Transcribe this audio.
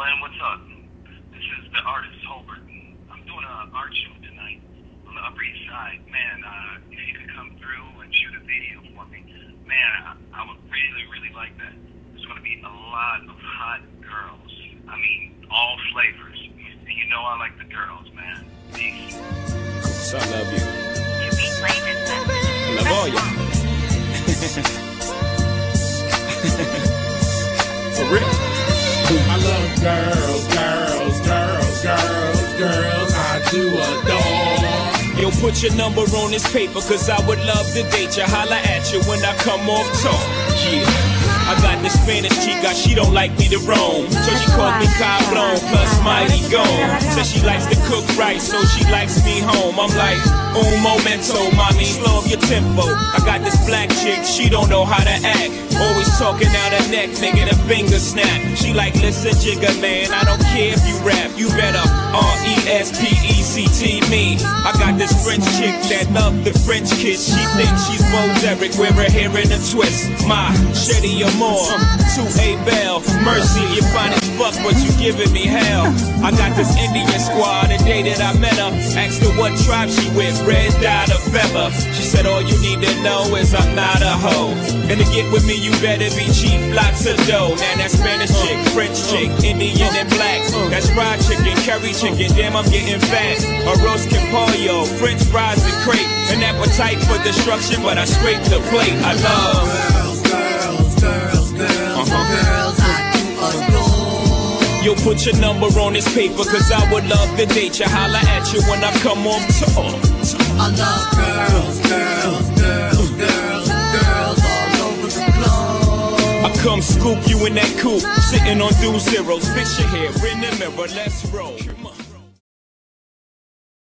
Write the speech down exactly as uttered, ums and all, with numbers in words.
Glenn, what's up? This is the artist, Holbert. I'm doing an art show tonight on the Upper East Side. Man, uh, if you could come through and shoot a video for me, man, I, I would really, really like that. There's going to be a lot of hot girls. I mean, all flavors. And you know I like the girls, man. Peace. So I love you. You be playing this message. Love all you. For real. I love girls, girls, girls, girls, girls, I do adore. Yo, put your number on this paper, cause I would love to date you. Holla at you when I come off talk. Yeah. I got this Spanish chica, she don't like me to roam. So she called me Cablon, plus Mighty Gone. Says she likes to cook right, so she likes me home. I'm like, un momento, mommy, slow up your tempo. I got this black chick, she don't know how to act. Always talking out her neck, making her finger snap. She like, listen, jigger man, I don't care if you rap. You better R E S P E C T me. I got this French chick that love the French kiss. She thinks she's Bo Derek, wear her hair in a twist. My Shetty Amore, to A Bell. Mercy, you fine as fuck, but you giving me hell. I got this Indian squad, the day that I met her. Asked her what tribe she with, red dye or feather. She said all you need to know is I'm not a hoe. And to get with me you better be cheap, lots of dough. Now that Spanish chick, French chick, Indian and black. That's fried chicken, curry chicken, damn I'm getting fat. Arroz con pollo, French fries and crepe. An appetite for destruction, but I scrape the plate. I love Girls, girls, girls, girls, uh-huh. Girls, I do adore. Yo, put your number on this paper, cause I would love to date you. Holla at you when I come on tour. I love girls, girls, girls, girls, girls all over the globe. I come scoop you in that coupe, sitting on dual zeros. Fix your hair in the mirror, let's roll.